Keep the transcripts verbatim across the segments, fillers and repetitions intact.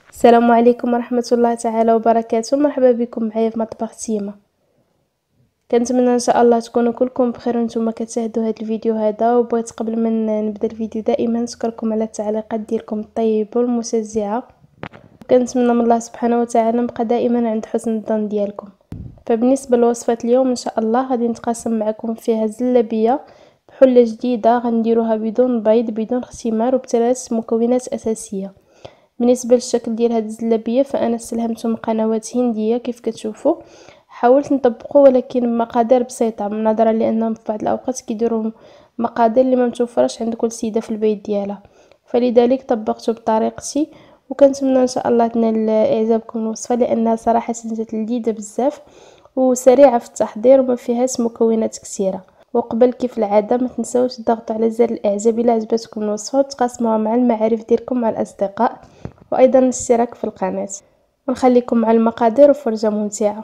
السلام عليكم ورحمة الله تعالى وبركاته. مرحبا بكم معايا في مطبخ تيما. كنتمنى ان شاء الله تكونوا كلكم بخير وانتم كتشاهدوا هذا الفيديو هذا. وبغيت قبل ما نبدا الفيديو دائما نشكركم على التعليقات ديالكم الطيبه والمشجعه، كنتمنى من الله سبحانه وتعالى نبقى دائما عند حسن الظن ديالكم. فبالنسبه لوصفه اليوم ان شاء الله غادي نتقاسم معكم فيها زلابيه بحله جديده غنديروها بدون بيض بدون اختمار وبثلاث مكونات اساسيه. بالنسبه للشكل ديال هذه الزلابيه فانا استلهمتهم قنوات هنديه كيف كتشوفوا، حاولت نطبقه ولكن بمقادير بسيطه نظرا لانهم في بعض الاوقات كيديروا مقادير اللي ما متوفرش عند كل سيده في البيت ديالها، فلذلك طبقته بطريقتي وكنتمنى ان شاء الله تنال اعجابكم الوصفه لانها صراحه جات لذيذه بزاف وسريعه في التحضير وما فيهاش مكونات كثيره. وقبل كيف العاده ما تنساوش تضغطوا على زر الاعجاب الى عجبتكم الوصفه وتقاسموها مع المعارف ديالكم مع الاصدقاء، وايضا الاشتراك في القناه. ونخليكم مع المقادير وفرجه ممتعه.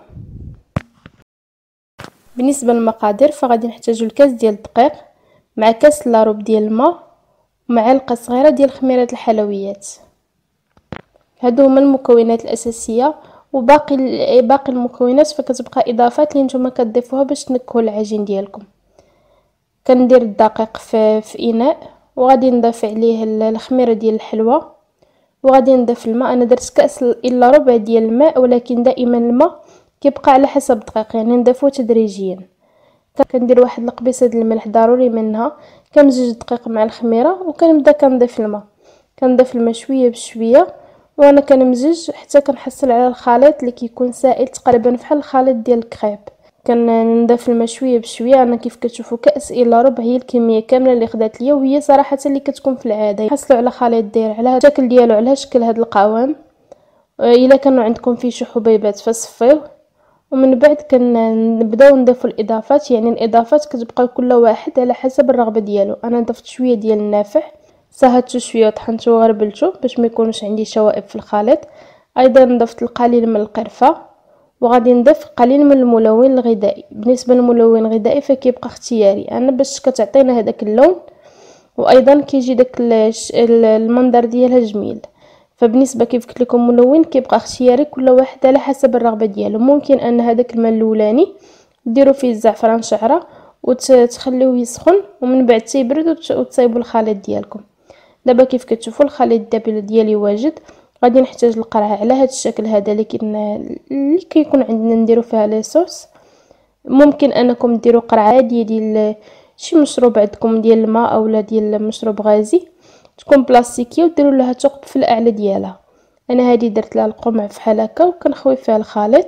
بالنسبه للمقادير فغادي نحتاجوا الكاس ديال الدقيق مع كاس لاروب ديال الماء ومعلقه صغيره ديال خميره الحلويات. هادو هما المكونات الاساسيه، وباقي باقي المكونات فكتبقى اضافات اللي نتوما كتضيفوها باش تنكهوا العجين ديالكم. كندير الدقيق في, في اناء وغادي نضيف عليه الخميره ديال الحلوى وغادي نضيف الماء. انا درت كاس الا ربع ديال الماء، ولكن دائما الماء كيبقى على حسب الدقيق يعني نضيفوه تدريجيا. كندير واحد القبيصه ديال الملح ضروري منها، كنمزج الدقيق مع الخميره وكنبدا كنضيف الماء كنضيف الماء شويه بشويه وانا كنمزج حتى كنحصل على الخليط اللي كيكون سائل تقريبا بحال الخليط ديال الكريب. كنضيف الماء شويه بشويه. انا كيف كتشوفوا كاس الا ربع هي الكميه كامله اللي خدات ليا، وهي صراحه اللي كتكون في العاده يحصلوا على خليط داير على الشكل ديالو على شكل هذا القوام. الا كانوا عندكم فيه شي حبيبات فصفيوه، ومن بعد كنبداو نضيفوا الاضافات. يعني الاضافات كتبقى كل واحد على حسب الرغبه ديالو. انا ضفت شويه ديال النافع صهدته شويه وطحنته وغربلته باش ما يكونوش عندي شوائب في الخليط. ايضا ضفت القليل من القرفه وغادي نضيف قليل من الملون الغذائي. بالنسبه للملون الغذائي فكيبقى اختياري انا باش كتعطينا هذاك اللون وايضا كيجي داك المنظر ديالها جميل. فبالنسبه كيف قلت لكم ملون كيبقى اختياري كل واحد على حسب الرغبه ديالو. ممكن ان هذاك الماء الاولاني ديروا فيه الزعفران شعره وتخليوه يسخن ومن بعد تيبرد وتصايبوا الخليط ديالكم. دابا كيف كتشوفوا الخليط ديالي واجد. غادي نحتاج القرعه على هذا الشكل هذا اللي اللي كيكون عندنا نديروا فيها لي صوص. ممكن انكم ديروا قرعه عاديه ديال شي مشروب عندكم ديال الماء اولا ديال مشروب غازي تكون بلاستيكيه وديروا لها ثقب في الاعلى ديالها. انا هذه درت لها القمع بحال هكا وكنخوي فيها الخليط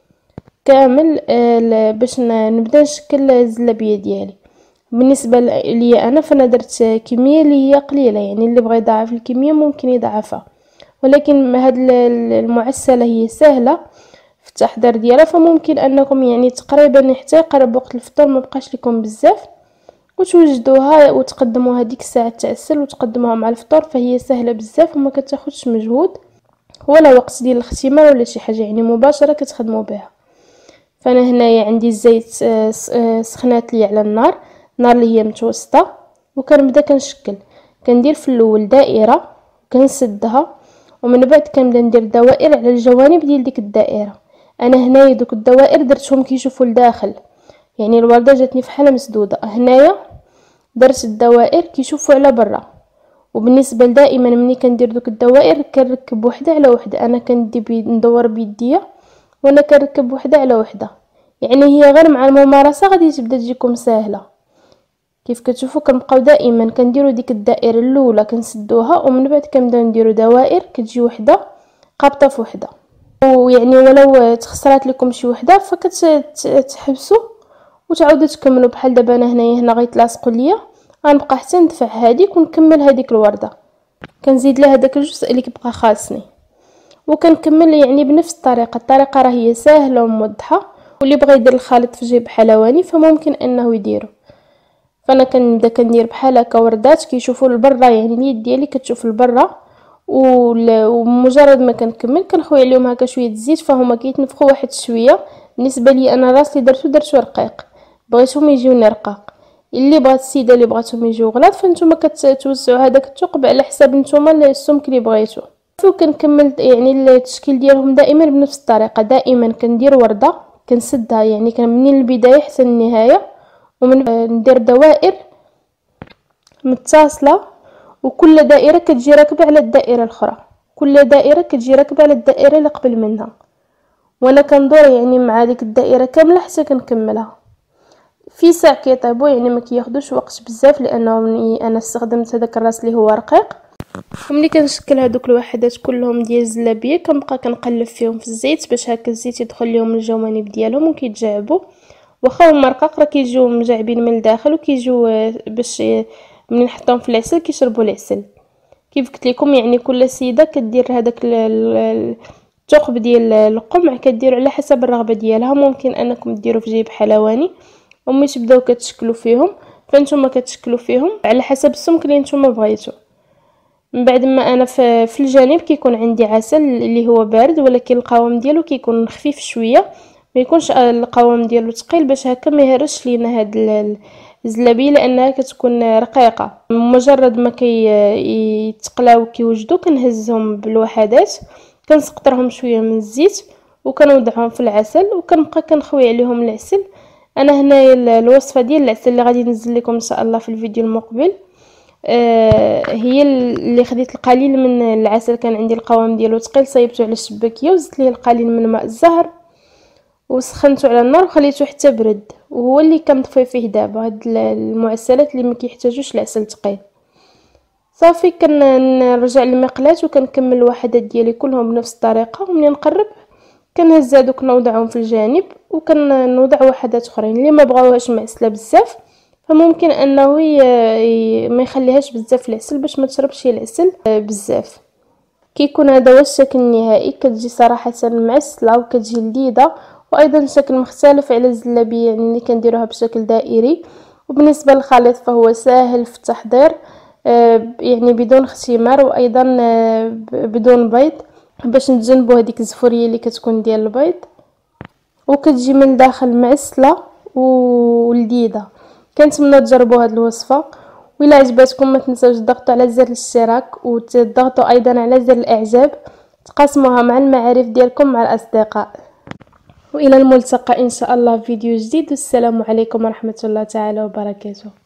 كامل باش نبدا نشكل الزلابيه ديالي. بالنسبه لي انا فانا درت كميه اللي هي قليله، يعني اللي بغى يضاعف الكميه ممكن يضاعفها، ولكن هاد المعسله هي سهله في التحضير ديالها، فممكن انكم يعني تقريبا حتى يقرب وقت الفطور ما بقاش لكم بزاف وتوجدوها وتقدموها ديك الساعه تعسل وتقدموها مع الفطور. فهي سهله بزاف وما كتاخذش مجهود ولا وقت ديال الاختمار ولا شي حاجه، يعني مباشره كتخدموا بها. فانا هنايا عندي الزيت سخنات لي على النار النار اللي هي متوسطه وكنبدا كنشكل. كندير في الاول دائره وكنسدها ومن بعد كنبدا ندير دوائر على الجوانب ديال ديك الدائره. انا هنايا دوك الدوائر درتهم كيشوفوا لداخل، يعني الورده جاتني فحال مسدوده. هنايا درت الدوائر كيشوفوا على برا. وبالنسبه دائما ملي كندير دوك الدوائر كنركب وحده على وحده. انا كندي ندور بيديا وانا كنركب وحده على وحده، يعني هي غير مع الممارسه غادي تبدا تجيكم سهله. كيف كتشوفوا كنبقاو دائما كنديروا ديك الدائره الاولى كنسدوها ومن بعد كنبداو نديروا دوائر كتجي وحده قابطه في وحده، ويعني ولو تخسرات لكم شي وحده فكتحبسوا وتعاودوا تكملوا. بحال دابا انا هنايا هنا غيتلاصقوا ليا غنبقى حتى ندفع هذيك ونكمل هذيك الورده، كنزيد لها داك الجزء اللي كيبقى خاصني وكنكمل يعني بنفس الطريقه. الطريقه راه هي سهله وموضحه، واللي بغى يدير الخليط في جيب حلواني فممكن انه يديره. فانا كنبدا كندير بحال هكا وردات كيشوفوا لبرا، يعني اليد ديالي كتشوف لبرا، ومجرد ما كنكمل كنخوي عليهم هكا شويه الزيت فهما كيتنفخوا واحد شويه. بالنسبه لي انا راسي درتو درتو رقيق، بغيتهم يجيوني رقاق. اللي بغات السيده اللي بغاتهم يجيو غلاط فانتوما كتوزعوا هذاك الثقب على حساب نتوما السمك اللي بغيتو. وكنكمل يعني التشكيل ديالهم دائما بنفس الطريقه. دائما كندير ورده كنسدها يعني كان من البدايه حتى النهايه، ومن ندير دوائر متصاصله، وكل دائره كتجي راكبه على الدائره الاخرى، كل دائره كتجي راكبه على الدائره اللي قبل منها، وانا كندور يعني مع ديك الدائره كامله حتى كنكملها في ساعه كيطيبوا، يعني ما كياخذوش وقت بزاف لانه انا استخدمت هذاك الراس اللي هو رقيق. وملي كنشكل هذوك الوحدات كلهم ديال الزلابيه كنبقى كنقلب فيهم في الزيت باش هكا الزيت يدخل لهم الجوانب ديالهم وكيتجعبوا، واخا هما رقاق راه كيجيو مجعبين من الداخل وكيجيو باش ملي نحطهم في العسل كيشربوا العسل. كيف قلت لكم يعني كل سيده كدير هذاك الثقب ديال القمع كديروا على حسب الرغبه ديالها. ممكن انكم ديروا في جيب حلواني وملي تبداو كتشكلوا فيهم فانتم كتشكلوا فيهم على حسب السمك اللي نتوما بغيتو. من بعد ما انا في, في الجانب كيكون عندي عسل اللي هو بارد ولكن القوام ديالو كيكون خفيف شويه، ما يكونش القوام ديالو ثقيل باش هكا ما يهرش لينا هاد الزلابيه لانها كتكون رقيقه. مجرد ما كيتقلاو كيوجدوا كنهزهم بالوحدات كنسقطرهم شويه من الزيت وكنوضعهم في العسل وكنبقى كنخوي عليهم العسل. انا هنايا الوصفه ديال العسل اللي غادي ننزل لكم ان شاء الله في الفيديو المقبل آه هي اللي خديت القليل من العسل، كان عندي القوام ديالو ثقيل صايبته على الشباكيه وزدت ليه القليل من ماء الزهر وسخنته على النار وخليته حتى برد، وهو اللي كنطفي فيه دابا. هاد المعسلات اللي ما كيحتاجوش العسل ثقيل صافي كنرجع للمقلاة وكنكمل الوحدات ديالي كلهم بنفس الطريقه. ومنين نقرب كنهز هذوك نوضعهم في الجانب وكنوضع وحدات اخرين. اللي ما بغاوهاش معسله بزاف فممكن انه ما يخليهاش بزاف العسل باش ما تشربش العسل بزاف. كيكون هذا هو الشكل النهائي، كتجي صراحه معسله وكتجي لذيذه وايضا شكل مختلف على الزلابيه يعني اللي كنديروها بشكل دائري. وبالنسبه للخليط فهو سهل في التحضير يعني بدون اختمار وايضا بدون بيض باش نتجنبوا هذيك الزفوريه اللي كتكون ديال البيض، وكتجي من الداخل معسله ولذيذه. كنتمنى تجربوا هذه الوصفه، وإلا عجبتكم ما تنساوش تضغطوا على زر الاشتراك وتضغطوا ايضا على زر الاعجاب تقاسموها مع المعارف ديالكم مع الاصدقاء. والى الملتقى ان شاء الله في فيديو جديد، والسلام عليكم ورحمه الله تعالى وبركاته.